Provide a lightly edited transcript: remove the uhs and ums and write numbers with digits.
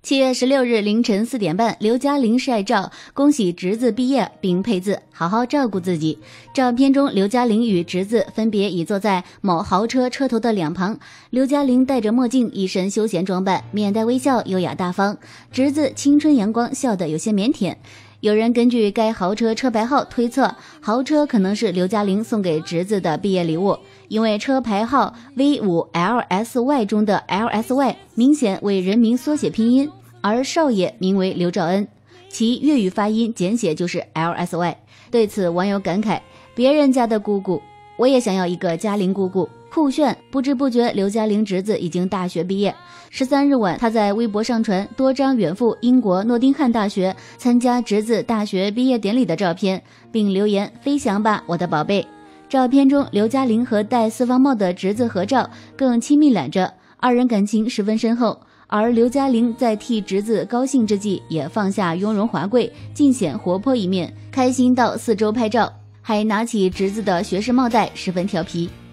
7月16日凌晨4点半，刘嘉玲晒照，恭喜侄子毕业，并配字好好照顾自己。照片中，刘嘉玲与侄子分别倚坐在某豪车车头的两旁。刘嘉玲戴着墨镜，一身休闲装扮，面带微笑，优雅大方。侄子青春阳光，笑得有些腼腆。有人根据该豪车车牌号推测，豪车可能是刘嘉玲送给侄子的毕业礼物，因为车牌号 V5LSY 中的 LSY 明显为人名缩写拼音，而少爷名为刘兆恩，其粤语发音简写就是 LSY。 对此网友感慨，别人家的姑姑，我也想要一个嘉玲姑姑，酷炫。不知不觉，刘嘉玲侄子已经大学毕业。13日晚，他在微博上传多张远赴英国诺丁汉大学参加侄子大学毕业典礼的照片，并留言飞翔吧我的宝贝。照片中，刘嘉玲和戴四方帽的侄子合照，更亲密揽着，二人感情十分深厚。而刘嘉玲在替侄子高兴之际，也放下雍容华贵，尽显活泼一面，开心到四周拍照，还拿起侄子的学士帽带，十分调皮。